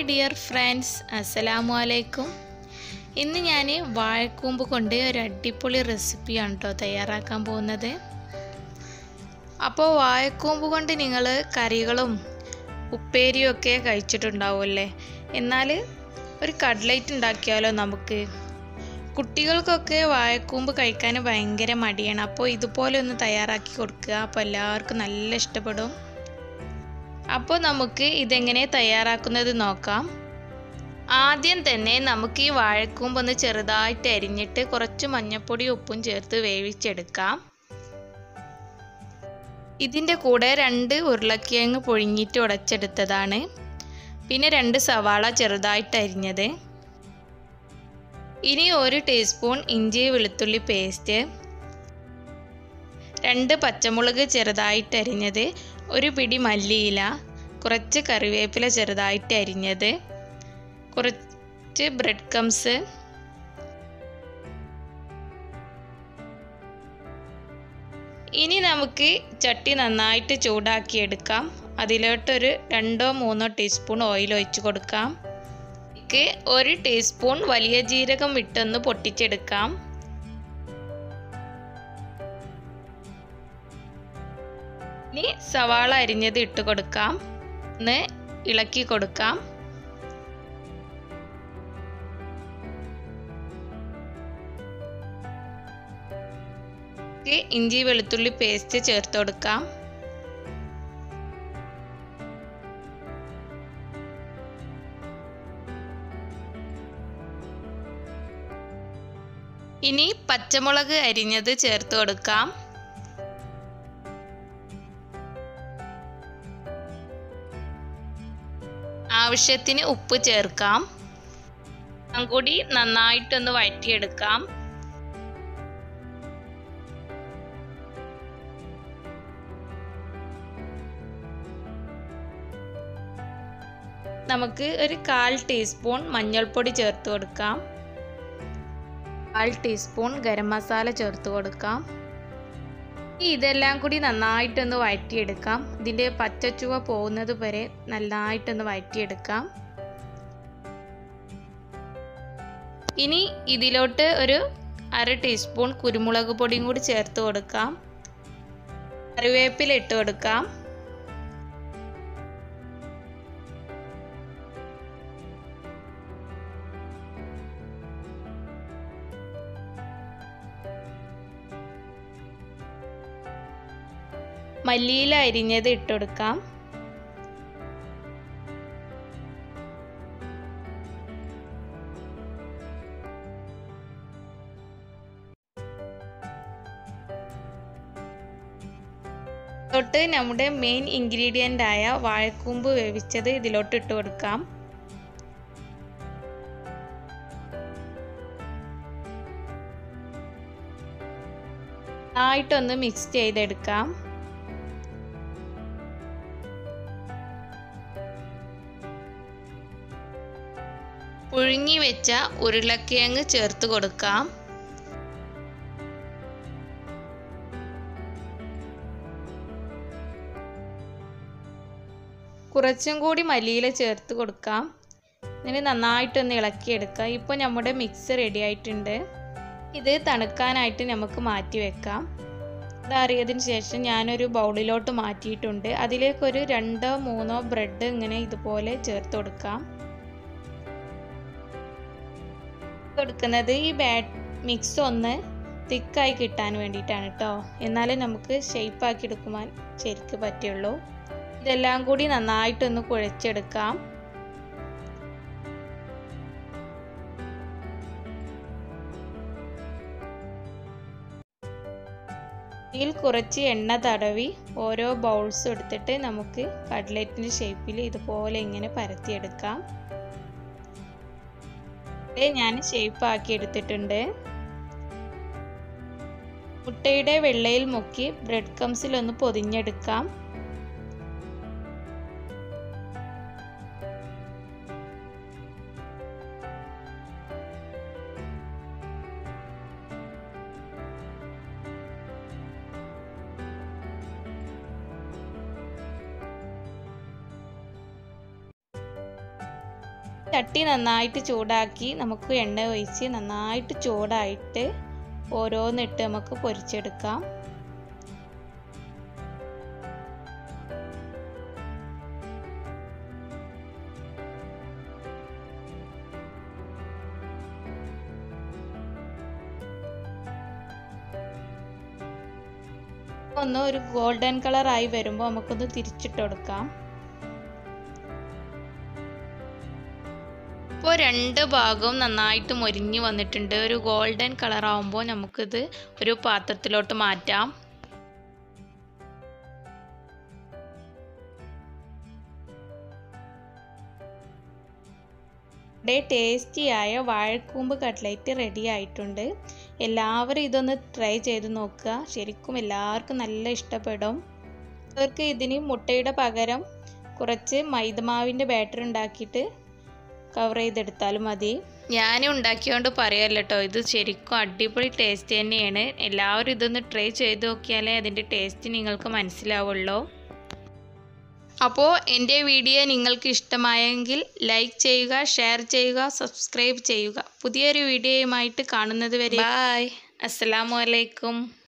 Dear friends, അസ്സലാമു അലൈക്കും. ഇന്ന് ഞാൻ വാഴക്കൂമ്പ് കൊണ്ട് ഒരു അടിപൊളി റെസിപ്പിയാണ് തയ്യാറാക്കാൻ പോകുന്നത്. അപ്പോൾ വാഴക്കൂമ്പ് കൊണ്ട് നിങ്ങൾ കറികളും ഉപ്പേരിയും ഒക്കെ കഴിച്ചിട്ടുണ്ടാവുമല്ലേ? എന്നാൽ ഒരു കട്ട്ലൈറ്റ് ഉണ്ടാക്കിയാലോ നമുക്ക്? കുട്ടികൾക്കൊക്കെ വാഴക്കൂമ്പ് കഴിക്കാൻ ഭയങ്കര മടിയാണ്. അപ്പോൾ ഇതുപോലെ ഒന്ന് തയ്യാറാക്കി കൊടുക്കുക, അപ്പോൾ എല്ലാവർക്കും നല്ല ഇഷ്ടപ്പെടും. അപ്പോൾ നമുക്ക് ഇതെങ്ങനെ തയ്യാറാക്കുന്നത് നോക്കാം. ആദ്യം തന്നെ നമുക്ക് ഈ വാഴക്കൂമ്പ് ഒന്ന് ചെറുതായിട്ട് അരിഞ്ഞിട്ട് കുറച്ച് മഞ്ഞൾപ്പൊടി ഉപ്പും ചേർത്ത് വേവിച്ചെടുക്കാം. ഇതിൻ്റെ കൂടെ 2 ഉരുളക്കിഴങ്ങ് പുഴുങ്ങിയിട്ട് ഉടച്ചെടുത്തതാണ്. പിന്നെ 2 സവാള ചെറുതായിട്ട് അരിഞ്ഞത്. ഇനി 1 ടീസ്പൂൺ ഇഞ്ചി വെളുത്തുള്ളി പേസ്റ്റ്, 2 പച്ചമുളക് ചെറുതായിട്ട് അരിഞ്ഞത്, 1 പിടി മല്ലിയില, കുറച്ച് കറിവേപ്പില ചെറുതായിട്ട് അരിഞ്ഞത്, കുറച്ച് ബ്രെഡ് ക്രംസ്, ഇനി നമുക്ക് ചട്ടി നന്നായിട്ട് ചൂടാക്കിയെടുക്കാം. അതിലോട്ടൊരു 2-3 ടീസ്പൂൺ ഓയിൽ ഒഴിച്ച് കൊടുക്കാം. 1 ടീസ്പൂൺ വലിയ ജീരകം ഇട്ടൊന്ന് പൊട്ടിച്ചെടുക്കാം. ഇനി സവാള അരിഞ്ഞത് ഇട്ട് കൊടുക്കാം. ഒന്ന് ഇളക്കി കൊടുക്കാം. ഇഞ്ചി വെളുത്തുള്ളി പേസ്റ്റ് ചേർത്ത് കൊടുക്കാം. ഇനി പച്ചമുളക് അരിഞ്ഞത് ചേർത്ത് കൊടുക്കാം. ആവശ്യത്തിന് ഉപ്പ് ചേർക്കാം. കൂടി നന്നായിട്ടൊന്ന് വഴറ്റിയെടുക്കാം. നമുക്ക് ഒരു 1/4 ടീസ്പൂൺ മഞ്ഞൾപ്പൊടി ചേർത്ത് കൊടുക്കാം. 1/4 ടീസ്പൂൺ ഗരം മസാല ചേർത്ത് കൊടുക്കാം. ഇതെല്ലാം കൂടി നന്നായിട്ടൊന്ന് വഴറ്റിയെടുക്കാം. ഇതിൻ്റെ പച്ചച്ചുവ പോകുന്നത് വരെ നന്നായിട്ടൊന്ന് വഴറ്റിയെടുക്കാം. ഇനി ഇതിലോട്ട് ഒരു 1/2 ടീസ്പൂൺ കുരുമുളക് പൊടിയും കൂടി ചേർത്ത് കൊടുക്കാം. കറിവേപ്പില ഇട്ട് കൊടുക്കാം. മല്ലിയില അരിഞ്ഞത് ഇട്ടുകൊടുക്കാം. തൊട്ട് നമ്മുടെ മെയിൻ ഇൻഗ്രീഡിയൻ്റ് ആയ വാഴക്കൂമ്പ് വേവിച്ചത് ഇതിലോട്ട് ഇട്ട് കൊടുക്കാം. നന്നായിട്ടൊന്ന് മിക്സ് ചെയ്തെടുക്കാം. പുഴുങ്ങി വെച്ച ഉരുളക്കിഴങ്ങ് ചേർത്ത് കൊടുക്കാം. കുറച്ചും കൂടി മല്ലിയില ചേർത്ത് കൊടുക്കാം. ഇനി നന്നായിട്ടൊന്ന് ഇളക്കിയെടുക്കാം. ഇപ്പോൾ നമ്മുടെ മിക്സ് റെഡി ആയിട്ടുണ്ട്. ഇത് തണുക്കാനായിട്ട് നമുക്ക് മാറ്റി വെക്കാം. ഇതറിയതിന് ശേഷം ഞാനൊരു ബൗളിലോട്ട് മാറ്റിയിട്ടുണ്ട്. അതിലേക്കൊരു 2-3 ബ്രെഡ് ഇങ്ങനെ ഇതുപോലെ ചേർത്ത് കൊടുക്കാം. കൊടുക്കുന്നത് ഈ മിക്സ് ഒന്ന് തിക്കായി കിട്ടാൻ വേണ്ടിയിട്ടാണ് കേട്ടോ. എന്നാലേ നമുക്ക് ഷേപ്പാക്കി എടുക്കുവാൻ ശരിക്ക് പറ്റുള്ളൂ. ഇതെല്ലാം കൂടി നന്നായിട്ടൊന്ന് കുഴച്ചെടുക്കാം. ഇതിൽ കുറച്ച് എണ്ണ തടവി ഓരോ ബൗൾസും എടുത്തിട്ട് നമുക്ക് കട്ട്ലറ്റിൻ്റെ ഷേപ്പിൽ ഇതുപോലെ ഇങ്ങനെ പരത്തിയെടുക്കാം. ഞാൻ ഷേപ്പ് ആക്കി എടുത്തിട്ടുണ്ട്. മുട്ടയുടെ വെള്ളയിൽ മുക്കി ബ്രെഡ് ക്രംസിൽ ഒന്ന് പൊതിഞ്ഞെടുക്കാം. ചട്ടി നന്നായിട്ട് ചൂടാക്കി നമുക്ക് എണ്ണ ഒഴിച്ച് നന്നായിട്ട് ചൂടായിട്ട് ഓരോന്നിട്ട് നമുക്ക് പൊരിച്ചെടുക്കാം. ഒരു ഗോൾഡൻ കളർ ആയി വരുമ്പോൾ നമുക്കൊന്ന് തിരിച്ചിട്ട് കൊടുക്കാം. ഇപ്പോൾ രണ്ട് ഭാഗവും നന്നായിട്ട് മൊരിഞ്ഞ് വന്നിട്ടുണ്ട്. ഒരു ഗോൾഡൻ കളർ ആവുമ്പോൾ നമുക്കിത് ഒരു പാത്രത്തിലോട്ട് മാറ്റാം. ടേസ്റ്റിയായ വാഴക്കൂമ്പ് കട്ട്ലറ്റ് റെഡി ആയിട്ടുണ്ട്. എല്ലാവരും ഇതൊന്ന് ട്രൈ ചെയ്ത് നോക്കുക. ശരിക്കും എല്ലാവർക്കും നല്ല ഇഷ്ടപ്പെടും. അവർക്ക് ഇതിന് മുട്ടയുടെ പകരം കുറച്ച് മൈദമാവിൻ്റെ ബാറ്റർ ഉണ്ടാക്കിയിട്ട് കവർ ചെയ്തെടുത്താലും മതി. ഞാൻ ഉണ്ടാക്കിയോണ്ട് പറയല്ല കേട്ടോ, ഇത് ശരിക്കും അടിപൊളി ടേസ്റ്റ് തന്നെയാണ്. എല്ലാവരും ഇതൊന്ന് ട്രൈ ചെയ്ത് നോക്കിയാലേ അതിൻ്റെ ടേസ്റ്റ് നിങ്ങൾക്ക് മനസ്സിലാവുള്ളൂ. അപ്പോൾ എൻ്റെ വീഡിയോ നിങ്ങൾക്ക് ഇഷ്ടമായെങ്കിൽ ലൈക്ക് ചെയ്യുക, ഷെയർ ചെയ്യുക, സബ്സ്ക്രൈബ് ചെയ്യുക. പുതിയൊരു വീഡിയോയുമായിട്ട് കാണുന്നത് വരെ ബൈ. അസ്സലാമു അലൈക്കും.